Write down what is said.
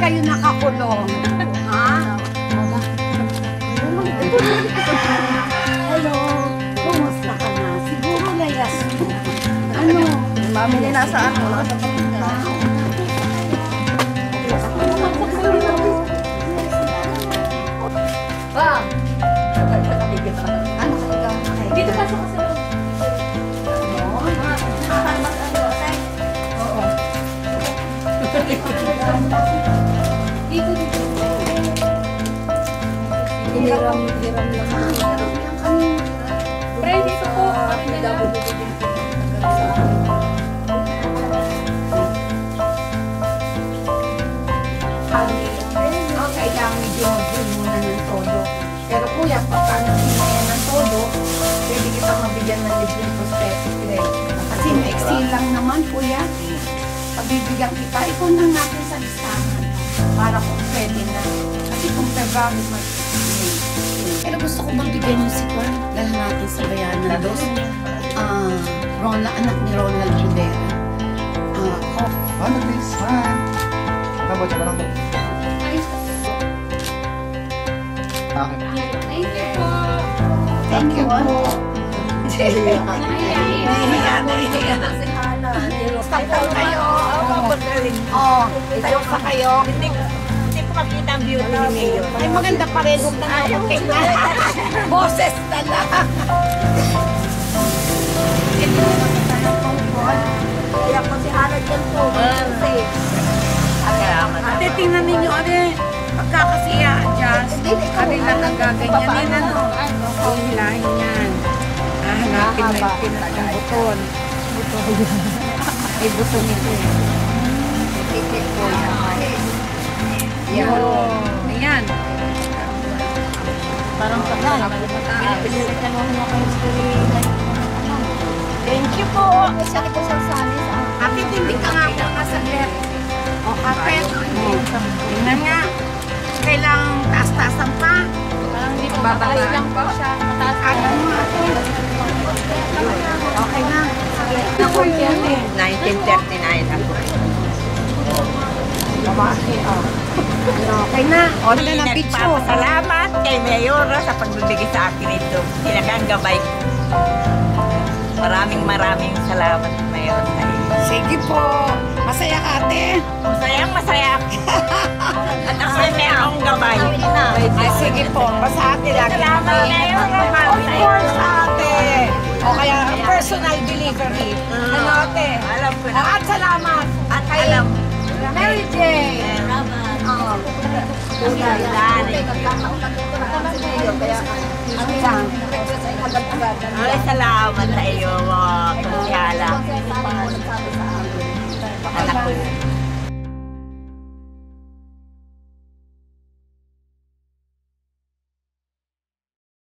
kayo nakakulong? Ha? Hello, kumusta ka na? Siguro layas mo. Ano? Mami ni nasa ano? Ba? Ano ka ikaw? Dito ka sa kasi. Hiram lang. Pre, dito po. Kailangan medyo muna ng todo. Pero kuya, pagka nasinaya ng todo, pwede kita mabigyan ng libreng prosthetic leg. Kasi maiksi lang naman kuya. Pabibigyan kita, ikaw na natin sa listahan. Para kung pwede na. Kasi kung February, Pero gusto ko bang bigyan yung si Juan dahil natin sa Bayanan Dos? Anak ni Ronald Rivera. Ano this man? Tama siya parang akin. Thank you po. thank you po. Nahiya. Si Hana. Stop po kayo. Oh, tayo pa kayo. Hindi ko makita ang beauty ni Mayor. Ay, maganda pa rin. Huwag na boses na lang. Kaya po si Hana dyan po. Ate, tingnan ninyo, ate. Pagkakasiya-adjust. Kami lang ang gaganyanin, ano? Hihilahin yan. Hanapin mo yung pinatang buton. Ay, buton ito eh. Titik ko yan. Ayan. Parang patay. Thank you po. Ate, hindi ka nga po kasaglit. O, kapit. Tingnan nga. Kailangang taas-taasan pa. Bababa lang po siya. Mataas pa. Okay na. Ako yan eh. 1939 ako. Okay na. O, na ng picture. Nagpapasalamat kay Mayor sa pagbibigay sa akin ito. Talagang gabay ko. Maraming salamat, Mayor. Sige po. Masaya ka, ate. Masaya ako. At ako'y may akong gabay. Ay, sige po. Basta ate lagi. Salamat, Mayor. Of course, ate. O kaya personal delivery. Ano, ate? Alam ko O, na. at salamat. At alam. Mary Jane. Ay, salamat sa iyo, mga kusyala. Anak ko.